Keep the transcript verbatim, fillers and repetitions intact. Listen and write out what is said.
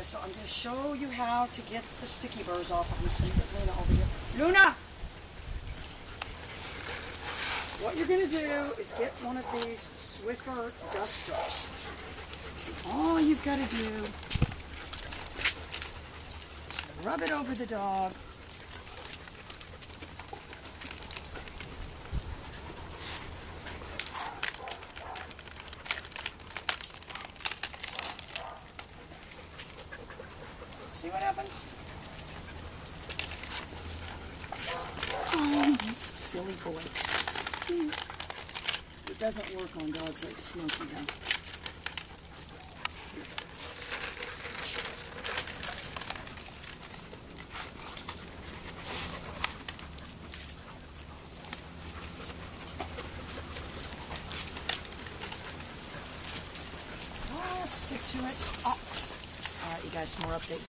Okay, so I'm going to show you how to get the sticky burrs off. I'm going to send Luna over here. Luna! What you're going to do is get one of these Swiffer dusters. All you've got to do is rub it over the dog. See what happens? Oh, silly boy. It doesn't work on dogs like Smokey though. Oh, stick to it. Oh. All right, you guys, some more updates.